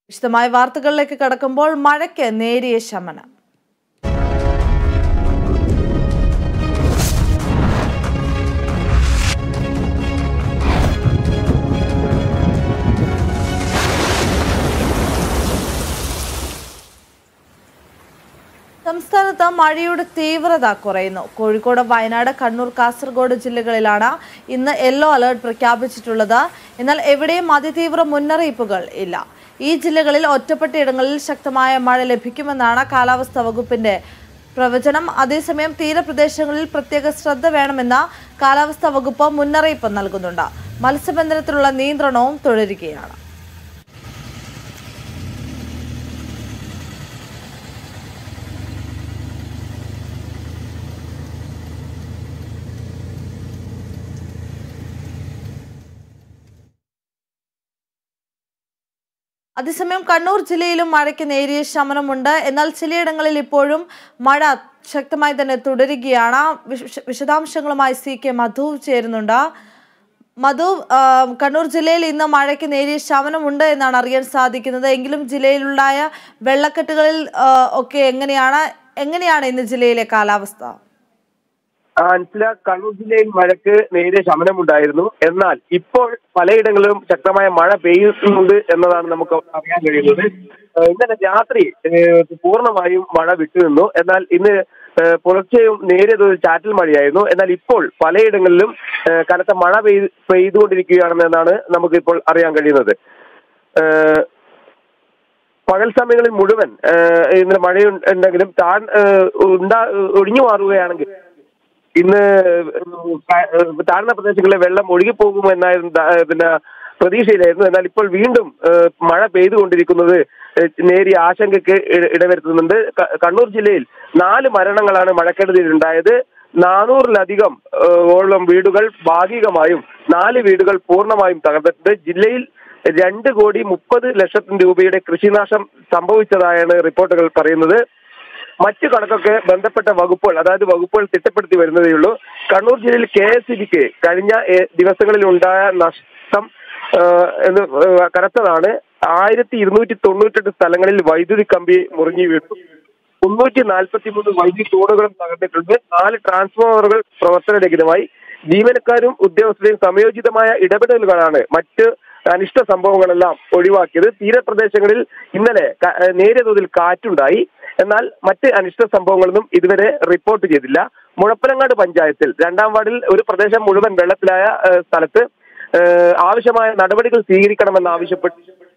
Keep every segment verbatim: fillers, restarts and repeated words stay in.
വിശദമായ വാർത്തകളിലേക്ക് കടക്കുമ്പോൾ മഴയ്ക്ക് നേരിയ ശമനം. സംസ്ഥാനത്ത് മഴയുടെ തീവ്രത കുറയുന്നു. കോഴിക്കോട്, വയനാട്, കണ്ണൂർ, കാസർഗോഡ് ജില്ലകളിലാണ് ഇന്ന് യെല്ലോ അലർട്ട് പ്രഖ്യാപിച്ചിട്ടുള്ളത്. എന്നാൽ എവിടെയും അതിതീവ്ര മുന്നറിയിപ്പുകൾ ഇല്ല. ഈ ജില്ലകളിൽ ഒറ്റപ്പെട്ടയിടങ്ങളിൽ ശക്തമായ മഴ ലഭിക്കുമെന്നാണ് കാലാവസ്ഥാ വകുപ്പിന്റെ പ്രവചനം. അതേസമയം തീരപ്രദേശങ്ങളിൽ പ്രത്യേക ശ്രദ്ധ വേണമെന്ന കാലാവസ്ഥാ വകുപ്പ് മുന്നറിയിപ്പ് നൽകുന്നുണ്ട്. മത്സ്യബന്ധനത്തിനുള്ള നിയന്ത്രണവും തുടരുകയാണ്. അതേസമയം കണ്ണൂർ ജില്ലയിലും മഴയ്ക്ക് നേരിയ ശമനമുണ്ട്. എന്നാൽ ചിലയിടങ്ങളിൽ ഇപ്പോഴും മഴ ശക്തമായി തന്നെ തുടരുകയാണ്. വിശദാംശങ്ങളുമായി സി കെ മധു ചേരുന്നുണ്ട്. മധു, കണ്ണൂർ ജില്ലയിൽ ഇന്ന് മഴയ്ക്ക് നേരിയ ശമനമുണ്ട് എന്നാണ് അറിയാൻ സാധിക്കുന്നത്. എങ്കിലും ജില്ലയിലുണ്ടായ വെള്ളക്കെട്ടുകളിൽ ഒക്കെ എങ്ങനെയാണ് എങ്ങനെയാണ് ഇന്ന് ജില്ലയിലെ കാലാവസ്ഥ? അൻസില, കണ്ണൂർ ജില്ലയിൽ മഴയ്ക്ക് നേരിയ ശമനമുണ്ടായിരുന്നു. എന്നാൽ ഇപ്പോൾ പലയിടങ്ങളിലും ശക്തമായ മഴ പെയ്യുന്നുണ്ട് എന്നതാണ് നമുക്ക് അറിയാൻ കഴിയുന്നത്. ഇന്നലെ രാത്രി പൂർണ്ണമായും മഴ വിട്ടുനിന്നു. എന്നാൽ ഇന്ന് പുലർച്ചെയും നേരിയ തോതിൽ ചാറ്റൽ മഴയായിരുന്നു. എന്നാൽ ഇപ്പോൾ പലയിടങ്ങളിലും കനത്ത മഴ പെയ്ത് പെയ്തുകൊണ്ടിരിക്കുകയാണെന്നാണ് നമുക്കിപ്പോൾ അറിയാൻ കഴിയുന്നത്. പകൽ സമയങ്ങളിൽ മുഴുവൻ ഇന്നലെ മഴയുണ്ടെങ്കിലും താൻ ഉണ്ടാ ഒഴിഞ്ഞു മാറുകയാണെങ്കിൽ ഇന്ന് താഴ്ന്ന പ്രദേശങ്ങളിലെ വെള്ളം ഒഴുകിപ്പോകുമോ എന്നായിരുന്നു പിന്നെ പ്രതീക്ഷയിലായിരുന്നു. എന്നാൽ ഇപ്പോൾ വീണ്ടും മഴ പെയ്തുകൊണ്ടിരിക്കുന്നത് നേരിയ ആശങ്കയ്ക്ക് ഇടവരുത്തുന്നുണ്ട്. കണ്ണൂർ ജില്ലയിൽ നാല് മരണങ്ങളാണ് മഴക്കെടുതിയിലുണ്ടായത്. നാനൂറിലധികം ഓളം വീടുകൾ ഭാഗികമായും നാല് വീടുകൾ പൂർണ്ണമായും തകർന്നിട്ടുണ്ട്. ജില്ലയിൽ രണ്ട് കോടി മുപ്പത് ലക്ഷത്തിന് രൂപയുടെ കൃഷിനാശം സംഭവിച്ചതായാണ് റിപ്പോർട്ടുകൾ പറയുന്നത്. മറ്റു കണക്കൊക്കെ ബന്ധപ്പെട്ട വകുപ്പുകൾ അതായത് വകുപ്പുകൾ തിട്ടപ്പെടുത്തി വരുന്നതേയുള്ളൂ. കണ്ണൂർ ജില്ലയിൽ കെ എസ് ഇ ബിക്ക് കഴിഞ്ഞ ദിവസങ്ങളിൽ ഉണ്ടായ നഷ്ടം എന്ന് കനത്തതാണ്. ആയിരത്തി ഇരുന്നൂറ്റി തൊണ്ണൂറ്റെട്ട് സ്ഥലങ്ങളിൽ വൈദ്യുതി കമ്പി മുറിഞ്ഞു വീണു. മുന്നൂറ്റി നാൽപ്പത്തി മൂന്ന് വൈദ്യുതി തൂണുകളും തകർന്നിട്ടുണ്ട്. നാല് ട്രാൻസ്ഫോമറുകൾ പ്രവർത്തനരഹിതമായി. ജീവനക്കാരും ഉദ്യോഗസ്ഥരെയും സംയോജിതമായ ഇടപെടലുകളാണ് മറ്റ് അനിഷ്ട സംഭവങ്ങളെല്ലാം ഒഴിവാക്കിയത്. തീരപ്രദേശങ്ങളിൽ ഇന്നലെ നേരിയ തോതിൽ കാറ്റുണ്ടായി. എന്നാൽ മറ്റ് അനിഷ്ട സംഭവങ്ങളൊന്നും ഇതുവരെ റിപ്പോർട്ട് ചെയ്തില്ല. മുഴപ്പനങ്ങാട് പഞ്ചായത്തിൽ രണ്ടാം വാർഡിൽ ഒരു പ്രദേശം മുഴുവൻ വെള്ളത്തിലായ സ്ഥലത്ത് ആവശ്യമായ നടപടികൾ സ്വീകരിക്കണമെന്ന് ആവശ്യപ്പെട്ട്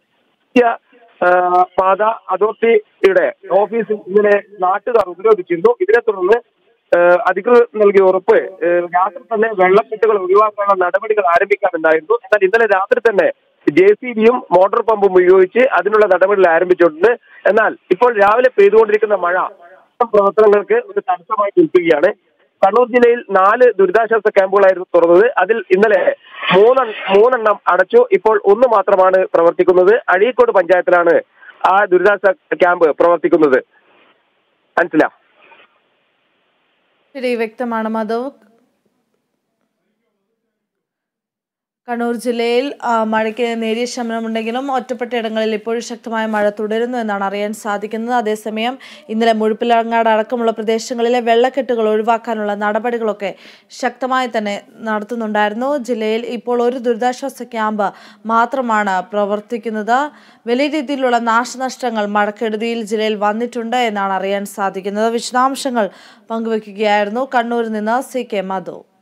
പാത അതോറിറ്റിയുടെ ഓഫീസിൽ ഇന്നലെ നാട്ടുകാർ ഉപരോധിച്ചിരുന്നു. ഇതിനെ തുടർന്ന് അധികൃതർ നൽകിയ ഉറപ്പ് രാത്രി തന്നെ വെള്ളക്കെട്ടുകൾ ഒഴിവാക്കാനുള്ള നടപടികൾ ആരംഭിക്കാനുണ്ടായിരുന്നു. എന്നാൽ ഇന്നലെ രാത്രി തന്നെ ജെ സി ബിയും മോട്ടോർ പമ്പും ഉപയോഗിച്ച് അതിനുള്ള നടപടികൾ ആരംഭിച്ചിട്ടുണ്ട്. എന്നാൽ ഇപ്പോൾ രാവിലെ പെയ്തുകൊണ്ടിരിക്കുന്ന മഴ പ്രവർത്തനങ്ങൾക്ക് ഒരു തടസ്സമായി നിൽക്കുകയാണ്. കണ്ണൂർ ജില്ലയിൽ നാല് ദുരിതാശ്വാസ ക്യാമ്പുകളായിരുന്നു തുറന്നത്. അതിൽ ഇന്നലെ മൂന്ന് മൂന്നെണ്ണം അടച്ചു. ഇപ്പോൾ ഒന്ന് മാത്രമാണ് പ്രവർത്തിക്കുന്നത്. അഴീക്കോട് പഞ്ചായത്തിലാണ് ആ ദുരിതാശ്വാസ ക്യാമ്പ് പ്രവർത്തിക്കുന്നത്. അൻസില, ശരി, വ്യക്തമാണ് മധു. കണ്ണൂർ ജില്ലയിൽ മഴയ്ക്ക് നേരിയ ശമനമുണ്ടെങ്കിലും ഒറ്റപ്പെട്ട ഇടങ്ങളിൽ ഇപ്പോഴും ശക്തമായ മഴ തുടരുന്നു എന്നാണ് അറിയാൻ സാധിക്കുന്നത്. അതേസമയം ഇന്നലെ മുഴപ്പിലങ്ങാട് അടക്കമുള്ള പ്രദേശങ്ങളിലെ വെള്ളക്കെട്ടുകൾ ഒഴിവാക്കാനുള്ള നടപടികളൊക്കെ ശക്തമായി തന്നെ നടത്തുന്നുണ്ടായിരുന്നു. ജില്ലയിൽ ഇപ്പോൾ ഒരു ദുരിതാശ്വാസ ക്യാമ്പ് മാത്രമാണ് പ്രവർത്തിക്കുന്നത്. വലിയ രീതിയിലുള്ള നാശനഷ്ടങ്ങൾ മഴക്കെടുതിയിൽ ജില്ലയിൽ വന്നിട്ടുണ്ട് എന്നാണ് അറിയാൻ സാധിക്കുന്നത്. വിശദാംശങ്ങൾ പങ്കുവയ്ക്കുകയായിരുന്നു കണ്ണൂരിൽ നിന്ന് സി കെ മധു.